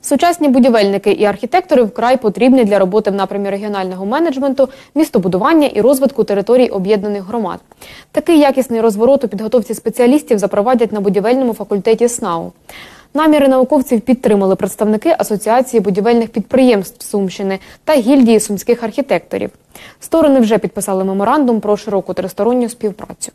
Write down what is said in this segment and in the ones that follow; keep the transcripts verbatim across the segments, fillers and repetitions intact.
Сучасні будівельники і архітектори вкрай потрібні для роботи в напрямі регіонального менеджменту, містобудування і розвитку територій об'єднаних громад. Такий якісний розворот у підготовці спеціалістів запровадять на будівельному факультеті СНАУ. Наміри науковців підтримали представники Асоціації будівельних підприємств Сумщини та гільдії сумських архітекторів. Сторони вже підписали меморандум про широку тристоронню співпрацю.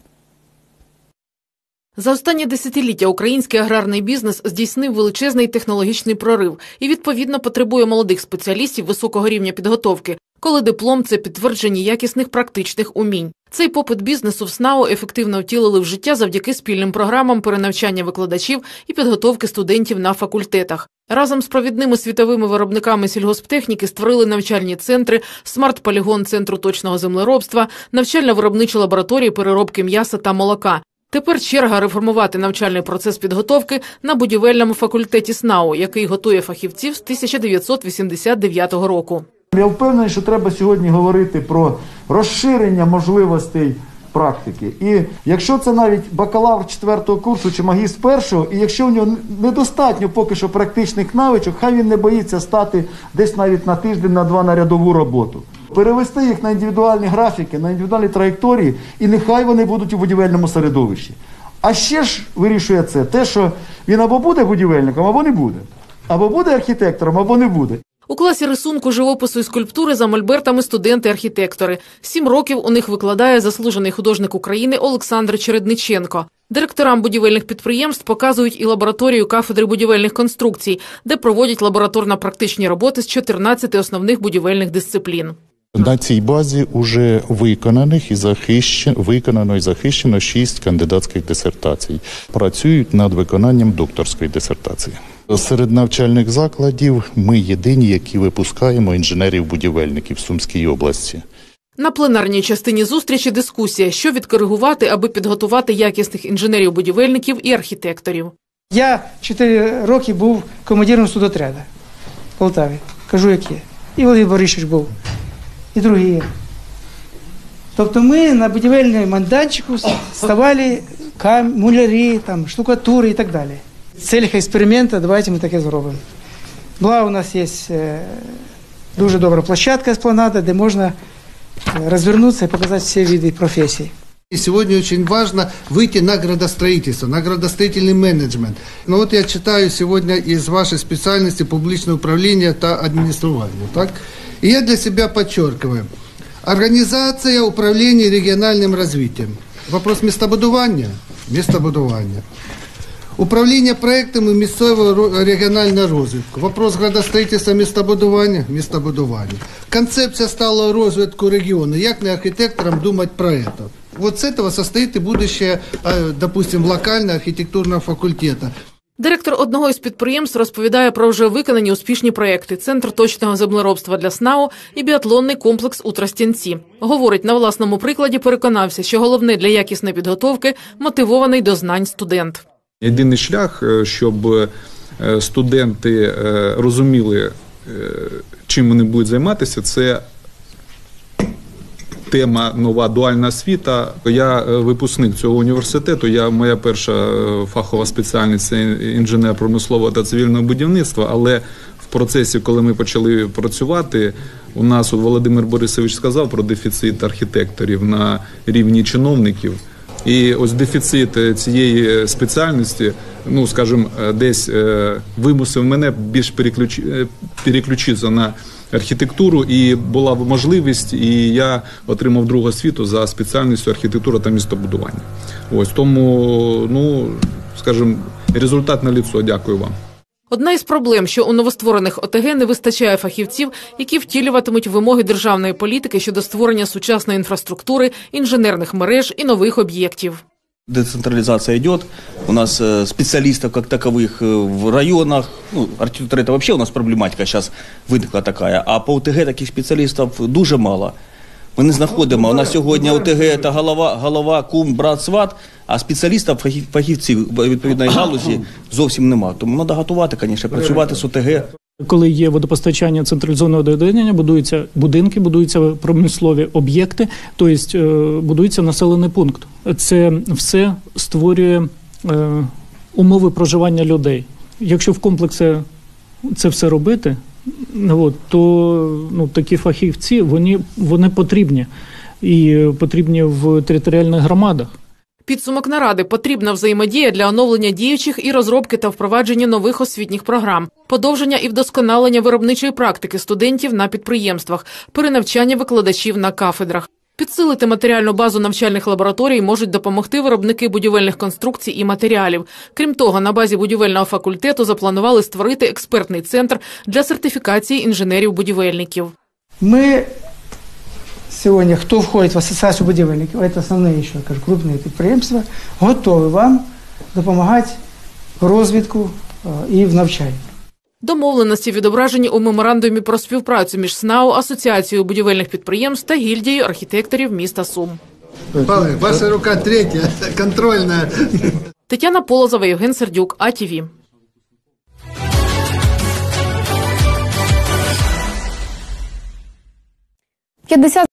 За останні десятиліття український аграрний бізнес здійснив величезний технологічний прорив і, відповідно, потребує молодих спеціалістів високого рівня підготовки, коли диплом – це підтвердження якісних практичних умінь. Цей попит бізнесу в СНАУ ефективно втілили в життя завдяки спільним програмам перенавчання викладачів і підготовки студентів на факультетах. Разом з провідними світовими виробниками сільгосптехніки створили навчальні центри, смарт-полігон Центру точного землеробства, навчально-виробничі лабораторії переробки м'яса та молока. Тепер черга реформувати навчальний процес підготовки на будівельному факультеті СНАУ, який готує фахівців з тисяча дев'ятсот вісімдесят дев'ятого року. Я впевнений, що треба сьогодні говорити про розширення можливостей практики. І якщо це навіть бакалавр четвертого курсу чи магістр першого, і якщо в нього недостатньо поки що практичних навичок, хай він не боїться стати десь навіть на тиждень, на два на рядову роботу. Перевести їх на індивідуальні графіки, на індивідуальні траєкторії, і нехай вони будуть у будівельному середовищі. А ще ж вирішує це те, що він або буде будівельником, або не буде. Або буде архітектором, або не буде. У класі рисунку, живопису і скульптури за мольбертами студенти-архітектори. Сім років у них викладає заслужений художник України Олександр Чередниченко. Директорам будівельних підприємств показують і лабораторію кафедри будівельних конструкцій, де проводять лабораторно-практичні роботи з чотирнадцяти основних будівельних дисциплін. На цій базі вже виконаних і захищено, виконано і захищено шість кандидатських дисертацій. Працюють над виконанням докторської дисертації. Серед навчальних закладів ми єдині, які випускаємо інженерів-будівельників в Сумській області. На пленарній частині зустрічі дискусія, що відкоригувати, аби підготувати якісних інженерів-будівельників і архітекторів. Я чотири роки був командиром судотряду в Полтаві, кажу, як є. І Володимир Борисович був, і другі. Тобто ми на будівельному майданчику ставали мулярі, там, штукатури і так далі. В цілях експерименту давайте ми таке зробимо. Була у нас є дуже добра площадка, еспланада, де можна развернуться и показать все виды профессий. И сегодня очень важно выйти на градостроительство, на градостроительный менеджмент. Но вот я читаю сегодня из вашей специальности публичное управление та администрирование. Так? И я для себя подчеркиваю. Организация управления региональным развитием. Вопрос местобудування? Местобудування. Управління проектами місцевого регіонального розвитку. Вопрос градостроїтельства, містобудування, містобудування. Концепція сталого розвитку регіону. Як не архітекторам думати про це? Вот с этого состоит и будущее, допустим, локального архітектурного факультету. Директор одного із підприємств розповідає про вже виконані успішні проекти «Центр точного землеробства для СНАУ» і біатлонний комплекс у Тростянці. Говорить, на власному прикладі переконався, що головне для якісної підготовки – мотивований до знань студент. Єдиний шлях, щоб студенти розуміли, чим вони будуть займатися, це тема нова дуальна освіта. Я випускник цього університету, я, моя перша фахова спеціальність – це інженер промислового та цивільного будівництва, але в процесі, коли ми почали працювати, у нас Володимир Борисович сказав про дефіцит архітекторів на рівні чиновників. І ось дефіцит цієї спеціальності, ну, скажімо, десь вимусив мене більш переключи, переключитися на архітектуру, і була можливість, і я отримав другу освіту за спеціальністю архітектура та містобудування. Ось тому, ну, скажімо, результат наліцо. Дякую вам. Одна із проблем, що у новостворених ОТГ не вистачає фахівців, які втілюватимуть вимоги державної політики щодо створення сучасної інфраструктури, інженерних мереж і нових об'єктів. Децентрализация идет, у нас специалистов как таковых в районах, ну, архитектура это вообще у нас проблематика сейчас виникла такая, а по ОТГ таких спеціалістів дуже мало. Ми не знаходимо, у нас сьогодні ОТГ – це голова, голова, кум, брат, сват, а спеціалістів, фахівців відповідної галузі зовсім нема. Тому треба готувати, звісно, працювати з ОТГ. Коли є водопостачання централізованого додавлення, будуються будинки, будуються промислові об'єкти, тобто будується населений пункт. Це все створює умови проживання людей. Якщо в комплексі це все робити, от, то ну, такі фахівці, вони, вони потрібні. І потрібні в територіальних громадах. Підсумок наради – потрібна взаємодія для оновлення діючих і розробки та впровадження нових освітніх програм, подовження і вдосконалення виробничої практики студентів на підприємствах, перенавчання викладачів на кафедрах. Підсилити матеріальну базу навчальних лабораторій можуть допомогти виробники будівельних конструкцій і матеріалів. Крім того, на базі будівельного факультету запланували створити експертний центр для сертифікації інженерів-будівельників. Ми сьогодні, хто входить в асоціацію будівельників, це основні, що кажу, крупні підприємства, готові вам допомагати в розвитку і в навчанні. Домовленості відображені у меморандумі про співпрацю між СНАУ, Асоціацією будівельних підприємств та гільдією архітекторів міста Сум. Павло, ваша рука третя, контрольна. Тетяна Полозова, Євген Сердюк, А Ті Ві. п'ятдесят